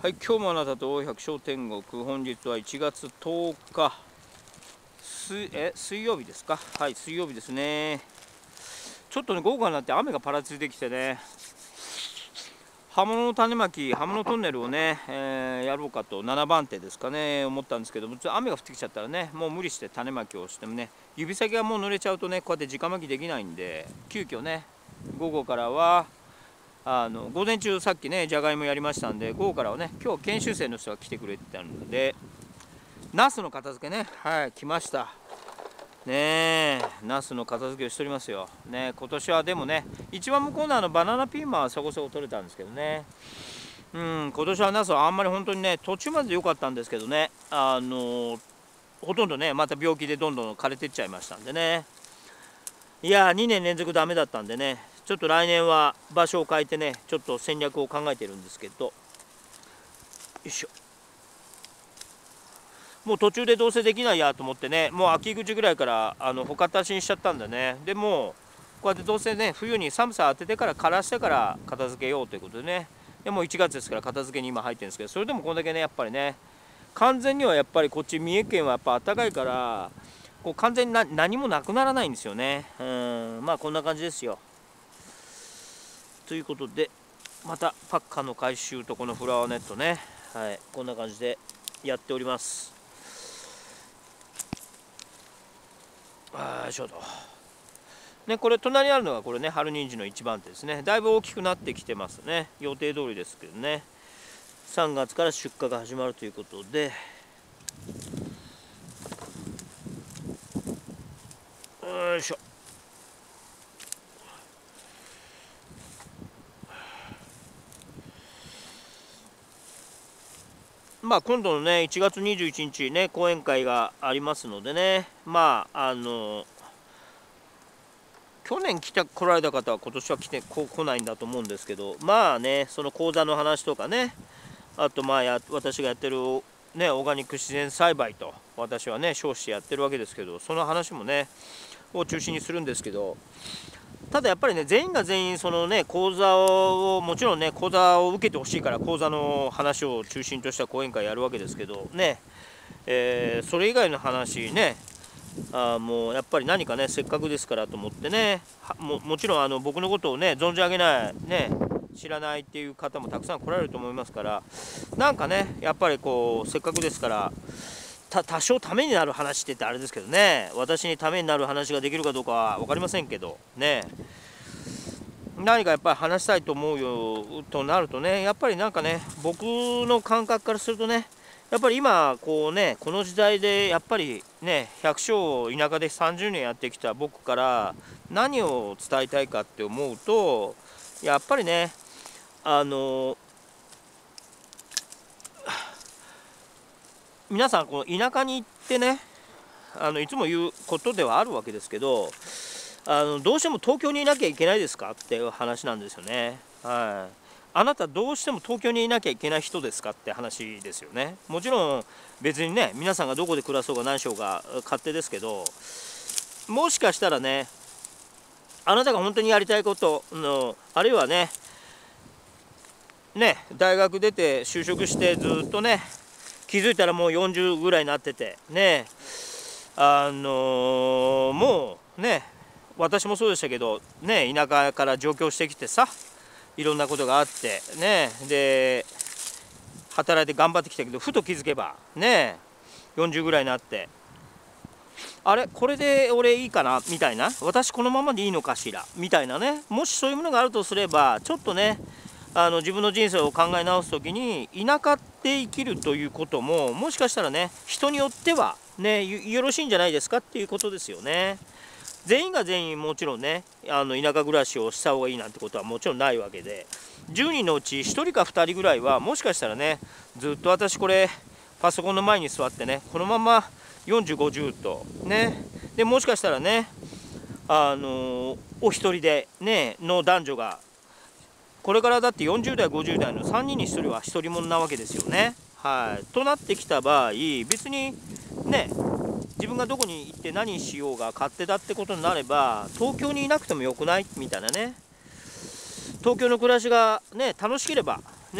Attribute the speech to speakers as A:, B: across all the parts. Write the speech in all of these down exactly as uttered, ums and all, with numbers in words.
A: はい、今日もあなたと百姓天国、本日はいちがつとおか、すえ水曜日ですか。はい、水曜日ですね。ちょっとね、午後になって雨がパラついてきてね、刃物の種まき、刃物トンネルをね、えー、やろうかと、ななばん手ですかね、思ったんですけど、雨が降ってきちゃったらね、もう無理して種まきをしてもね、指先がもう濡れちゃうとね、こうやって直まきできないんで、急遽ね、午後からは、あの午前中さっきねじゃがいもやりましたんで、午後からはね今日研修生の人が来てくれてたので、ナスの片付けね、はい来ましたね。えナスの片付けをしておりますよね。今年はでもね、一番向こうのあのバナナピーマンはそこそこ取れたんですけどね、うん今年はナスはあんまり本当にね、途中まで良かったんですけどね、あのほとんどねまた病気でどんどん枯れてっちゃいましたんでね。いやーにねん連続ダメだったんでね、ちょっと来年は場所を変えてね、ちょっと戦略を考えてるんですけど、よいしょ、もう途中でどうせできないやと思ってね、もう秋口ぐらいからあのほかたしにしちゃったんだね。でもこうやってどうせね冬に寒さ当ててから枯らしてから片付けようということでね、でもういちがつですから片付けに今入ってるんですけど、それでもこんだけねやっぱりね、完全にはやっぱりこっち三重県はやっぱ暖かいから、こう完全にな何もなくならないんですよね。うんまあこんな感じですよ。ということで、またパッカーの回収とこのフラワーネットね、はい、こんな感じでやっております。あーちょうどね、これ隣にあるのがこれね春人参の一番手ですね。だいぶ大きくなってきてますね、予定通りですけどね。さんがつから出荷が始まるということで、よいしょ、まあ今度のねいちがつにじゅういちにちね講演会がありますのでね、まああの去年来て来られた方は今年は来てこ来ないんだと思うんですけど、まあねその講座の話とかね、あとまあや私がやってるねオーガニック自然栽培と私はね称してやってるわけですけど、その話もねを中心にするんですけど、ただやっぱりね全員が全員そのね講座をもちろんね講座を受けてほしいから講座の話を中心とした講演会やるわけですけどね、えー、それ以外の話ね、あもうやっぱり何かねせっかくですからと思ってね、ももちろんあの僕のことをね存じ上げないね知らないっていう方もたくさん来られると思いますから、なんかねやっぱりこうせっかくですからた多少ためになる話って言ってあれですけどね、私にためになる話ができるかどうかは分かりませんけどね、何かやっぱり話したいと思うよとなるとね、やっぱりなんかね僕の感覚からするとね、やっぱり今こうねこの時代でやっぱりね百姓田舎でさんじゅうねんやってきた僕から何を伝えたいかって思うと、やっぱりねあの皆さんこの田舎に行ってね、あのいつも言うことではあるわけですけど、あのどうしても東京にいなきゃいけないですかっていう話なんですよね。はい、あなたどうしても東京にいなきゃいけない人ですかって話ですよね。もちろん別にね皆さんがどこで暮らそうが何しようが勝手ですけど、もしかしたらねあなたが本当にやりたいことの、あるいはねね大学出て就職してずっとね気づいたらもうよんじゅうぐらいになっててね、あのー、もうね私もそうでしたけどね、田舎から上京してきてさ、いろんなことがあってね、で働いて頑張ってきたけど、ふと気づけばねよんじゅうぐらいになって、あれこれで俺いいかなみたいな、私このままでいいのかしらみたいなね、もしそういうものがあるとすれば、ちょっとねあの自分の人生を考え直す時に田舎で生きるということももしかしたらね人によってはねよろしいんじゃないですかっていうことですよね。全員が全員もちろんねあの田舎暮らしをした方がいいなんてことはもちろんないわけで、じゅうにんのうちひとりかふたりぐらいはもしかしたらねずっと私これパソコンの前に座ってねこのままよんじゅうごじゅうとね、でもしかしたらねあのお一人でねの男女がこれからだってよんじゅうだいごじゅうだいのさんにんにひとりは独り者なわけですよね。はい、となってきた場合別にね自分がどこに行って何しようが勝手だってことになれば東京にいなくてもよくないみたいなね、東京の暮らしがね楽しければね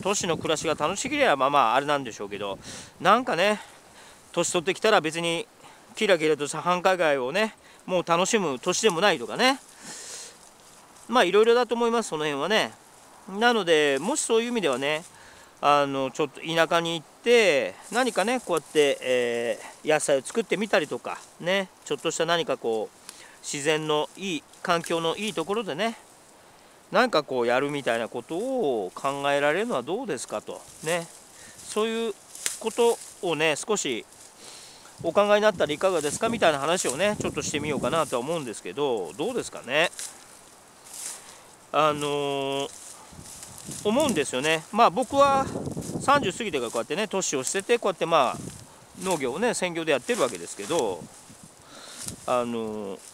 A: 都市の暮らしが楽しければまあまああれなんでしょうけど、なんかね年取ってきたら別にキラキラとした繁華街をねもう楽しむ年でもないとかね、まあいろいろだと思います、その辺はね。なのでもしそういう意味ではね、あのちょっと田舎に行って何かねこうやって、えー、野菜を作ってみたりとかね、ちょっとした何かこう自然のいい環境のいいところでね何かこうやるみたいなことを考えられるのはどうですかとね、そういうことをね少しお考えになったらいかがですかみたいな話をねちょっとしてみようかなとは思うんですけど、どうですかね。あのー、思うんですよね。まあ僕はさんじゅう過ぎてからこうやってね年を捨ててこうやってまあ農業をね専業でやってるわけですけど、あのー、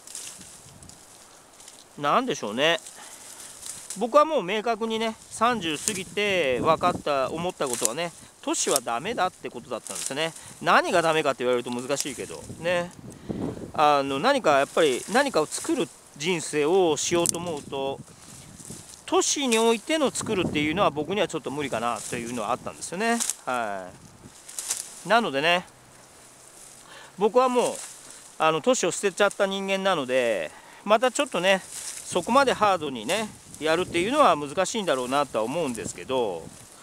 A: なんでしょうね、僕はもう明確にねさんじゅう過ぎて分かった思ったことはね、年はダメだってことだったんですね。何がダメかって言われると難しいけどね、あの何かやっぱり何かを作る人生をしようと思うと都市においての作るっていうのは僕にはちょっと無理かなというのはあったんですよね。はい、なのでね僕はもうあの都市を捨てちゃった人間なので、またちょっとねそこまでハードにねやるっていうのは難しいんだろうなとは思うんですけど、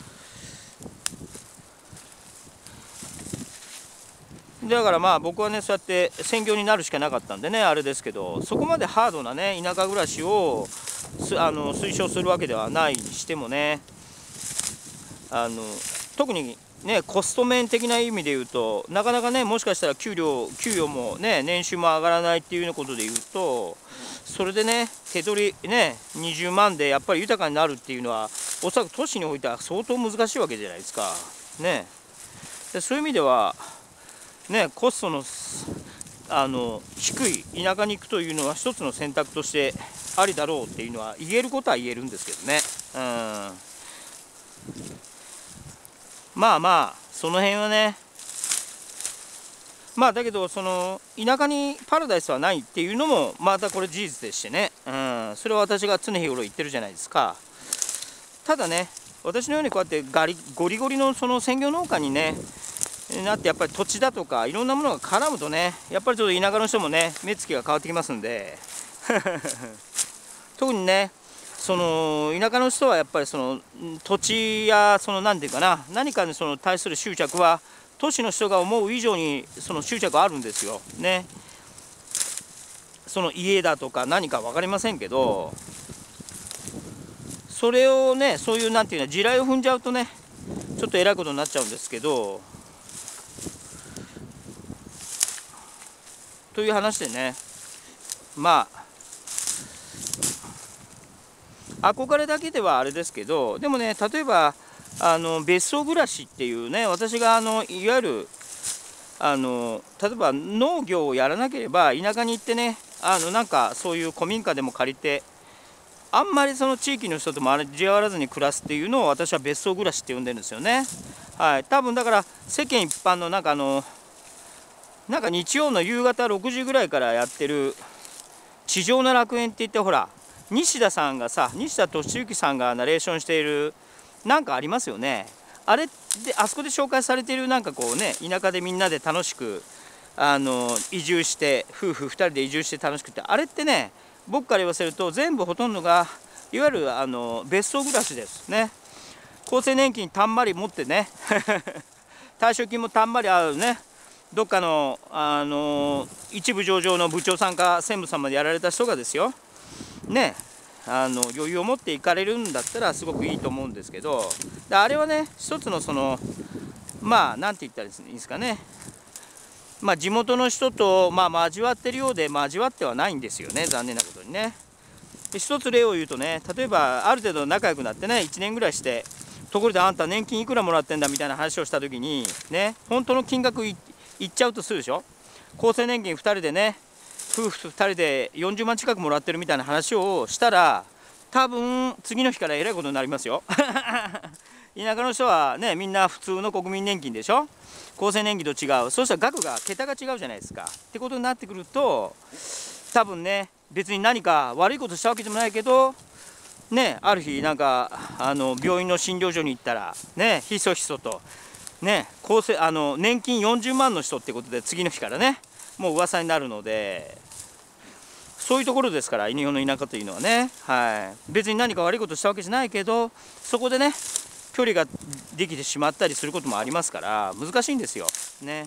A: だからまあ僕はねそうやって専業になるしかなかったんでねあれですけど、そこまでハードなね田舎暮らしをあの推奨するわけではないにしてもね、あの特にねコスト面的な意味で言うとなかなかねもしかしたら給料給与もね年収も上がらないっていうようなことで言うと、それでね手取りねにじゅうまんでやっぱり豊かになるっていうのはおそらく都市においては相当難しいわけじゃないですかね。でそういう意味ではねコストのあの低い田舎に行くというのは一つの選択としてありだろうっていうのは言えることは言えるんですけどね。うん、まあまあその辺はね、まあだけどその田舎にパラダイスはないっていうのもまたこれ事実でしてね、うん、それは私が常日頃言ってるじゃないですか。ただね私のようにこうやってガリゴリゴリのその専業農家にねなってやっぱり土地だとかいろんなものが絡むとねやっぱりちょっと田舎の人もね目つきが変わってきますんで特にねその田舎の人はやっぱりその土地やその何て言うかな何かにその対する執着は都市の人が思う以上にその執着あるんですよね。その家だとか何か分かりませんけど、それをねそういうなんていうの地雷を踏んじゃうとねちょっとえらいことになっちゃうんですけど、という話でね、まあ憧れだけではあれですけど、でもね例えばあの別荘暮らしっていうね、私があのいわゆるあの例えば農業をやらなければ田舎に行ってねあのなんかそういう古民家でも借りてあんまりその地域の人とも交わらずに暮らすっていうのを私は別荘暮らしって呼んでるんですよね。はい、多分だから世間一般のなんかあのなんか日曜の夕方ろくじぐらいからやってる地上の楽園って言って、ほら西田さんがさ西田敏行さんがナレーションしているなんかありますよね。あれであそこで紹介されているなんかこうね田舎でみんなで楽しくあの移住して夫婦ふたりで移住して楽しくて、あれってね僕から言わせると全部ほとんどがいわゆるあの別荘暮らしですね。厚生年金たんまり持ってね退職金もたんまりあるね、どっかの、あの一部上場の部長さんか専務さんまでやられた人がですよね、あの余裕を持って行かれるんだったらすごくいいと思うんですけど、あれはね一つのそのまあ何て言ったらいいんですかね、まあ地元の人とまあ交わってるようで交わってはないんですよね、残念なことにね。で一つ例を言うとね、例えばある程度仲良くなってねいちねんぐらいして、ところであんた年金いくらもらってんだみたいな話をした時にね、本当の金額いいっちゃうとするでしょ。厚生年金ふたりでね夫婦ふたりでよんじゅうまん近くもらってるみたいな話をしたら多分次の日からえらいことになりますよ田舎の人はねみんな普通の国民年金でしょ、厚生年金と違う、そうしたら額が桁が違うじゃないですか。ってことになってくると多分ね別に何か悪いことしたわけでもないけどね、ある日なんかあの病院の診療所に行ったらね、ひそひそとね、厚生あの年金よんじゅうまんの人ってことで次の日からねもう噂になるので、そういうところですから日本の田舎というのはね、はい、別に何か悪いことしたわけじゃないけど、そこでね距離ができてしまったりすることもありますから難しいんですよね。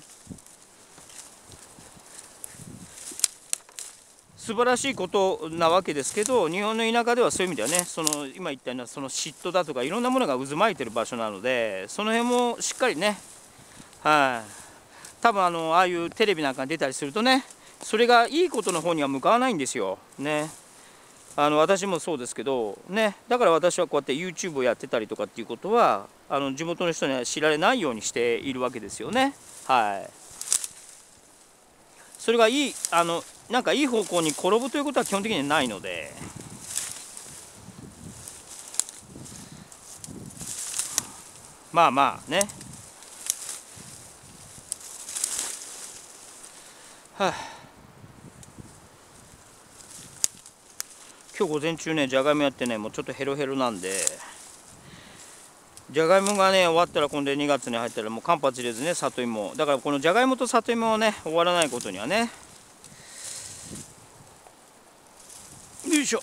A: 素晴らしいことなわけですけど、日本の田舎ではそういう意味ではね、その今言ったようなその嫉妬だとかいろんなものが渦巻いてる場所なので、その辺もしっかりね、はい、多分あのああいうテレビなんかに出たりするとね、それがいいことの方には向かわないんですよね。あの私もそうですけどね、だから私はこうやって ユーチューブ をやってたりとかっていうことはあの地元の人には知られないようにしているわけですよね。はい、それがいいあのなんかいい方向に転ぶということは基本的にはないので、まあまあね、はあ、今日午前中ねじゃがいもやってね、もうちょっとヘロヘロなんで、じゃがいもがね終わったら今度にがつに入ったらもう間髪入れずね里芋だから、このじゃがいもと里芋をね終わらないことにはね、よいしょ、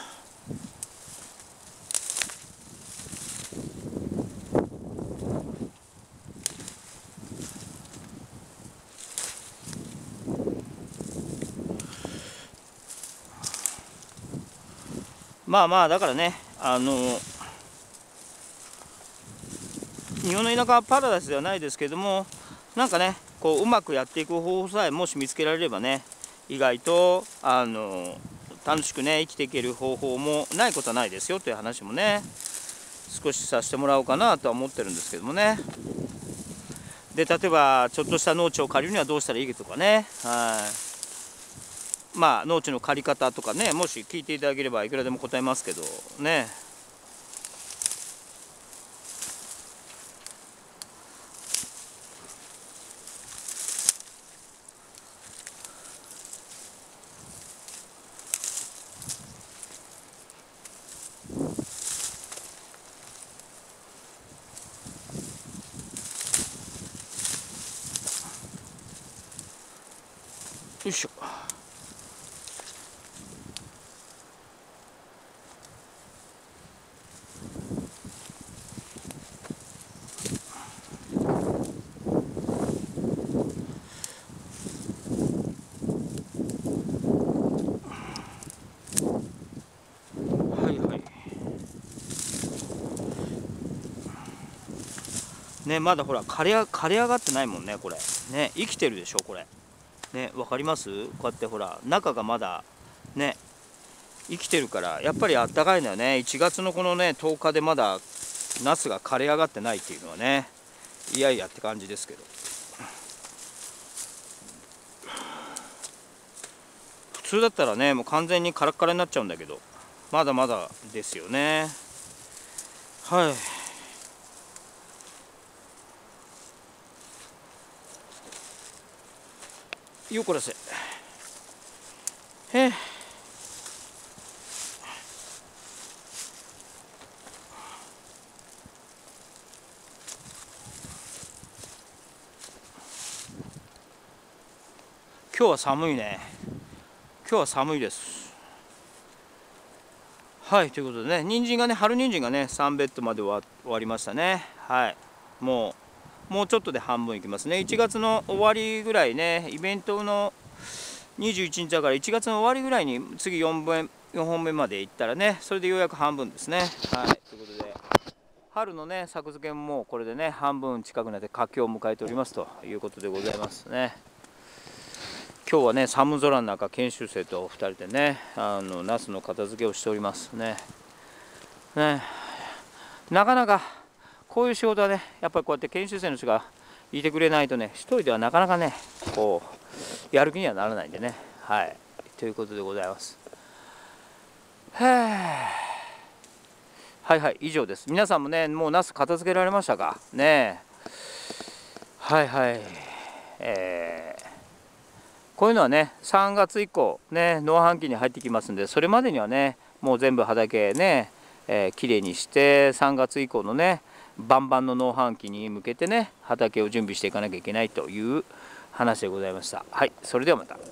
A: まあまあだからね、あの日本の田舎はパラダイスではないですけども、なんかねこううまくやっていく方法さえもし見つけられればね、意外とあの楽しくね生きていける方法もないことはないですよという話もね少しさせてもらおうかなとは思ってるんですけどもね。で例えばちょっとした農地を借りるにはどうしたらいいかとかね、はい、まあ農地の借り方とかね、もし聞いていただければいくらでも答えますけどね。よいしょ。はいはい。ね、まだほら枯れ枯れ上がってないもんねこれね、生きてるでしょこれね、わかります？こうやってほら中がまだね生きてるから、やっぱりあったかいのよね。いちがつのこのねとおかでまだナスが枯れ上がってないっていうのはね、いやいやって感じですけど、普通だったらねもう完全にカラッカラになっちゃうんだけど、まだまだですよね。はい、よこらせ。へえ。今日は寒いね。今日は寒いです。はい、ということでね、人参がね、春人参がね、さんベッドまで終わ終わりましたね。はい、もう、もうちょっとで半分いきますね。いちがつの終わりぐらいね、イベントのにじゅういちにちだから、いちがつの終わりぐらいに次よんぼん、よんほんめまで行ったらね、それでようやく半分ですね。はい、ということで、春のね、作付けももうこれでね、半分近くなって佳境を迎えておりますということでございますね。今日はね寒空の中研修生とふたりでねあのナスの片付けをしておりますね。ね、なかなかこういう仕事はねやっぱりこうやって研修生の人がいてくれないとね一人ではなかなかねこうやる気にはならないんでね。はいということでございます。はいはい以上です。皆さんもねもうナス片付けられましたかね。はいはいえーこういうのはねさんがつ以降ね農繁期に入ってきますんで、それまでにはねもう全部畑ねえー、きれいにしてさんがつ以降のねバンバンの農繁期に向けてね畑を準備していかなきゃいけないという話でございました。はい、それではまた。